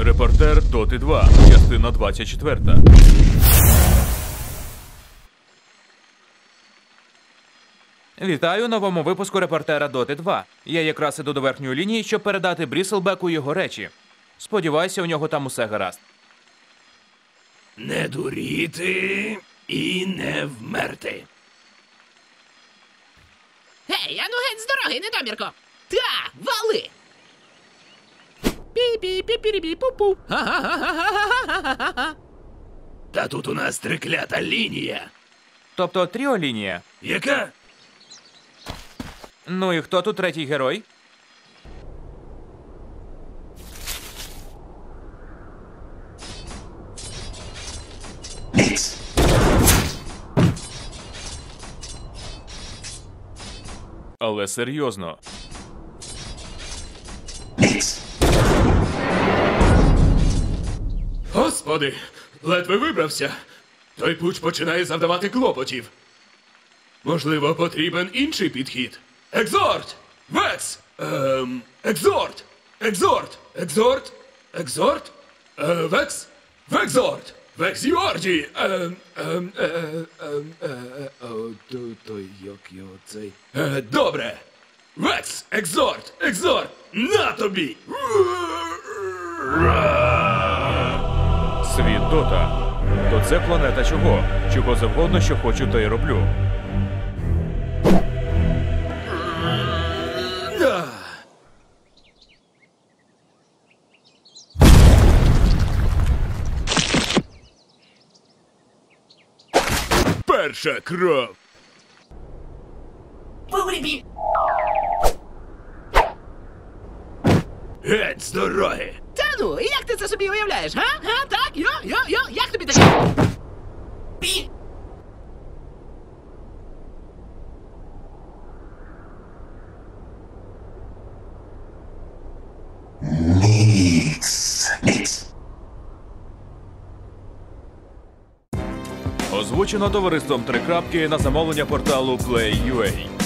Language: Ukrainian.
Репортер Доти 2, частина 24. Вітаю у новому випуску репортера Доти 2. Я якраз іду до верхньої лінії, щоб передати Бріселбеку його речі. Сподіваюся, у нього там усе гаразд. Не дуріти і не вмерти. Гей, ану геть з дороги, недомірко! Та, вали! Пі-пі-пі-пі-пі-пу-пу. Ха-ха-ха-ха-ха-ха-ха-ха-ха. Та тут у нас триклята лінія. Тобто тріолінія. Яка? Ну і хто тут третій герой? Але серйозно. Господи, ледве вибрався. Той пуч починає завдавати клопотів. Можливо, потрібен інший підхід. Екзорт! Векс! Екзорт! Екзорт! Екзорт! Екзорт! Векс! Векзорт! Вексіорді! Той, як його цей... Добре! Векс! Екзорт! Екзорт! На тобі! Світ Дота. То це планета чого? Чого завгодно, що хочу, то й роблю. Перша кров! Геть з дороги! Та ну, і як ти це собі уявляєш, га? Га, так? Йо, як тобі таке? Пі! Озвучено товариством «Три крапки» на замовлення порталу Play.ua.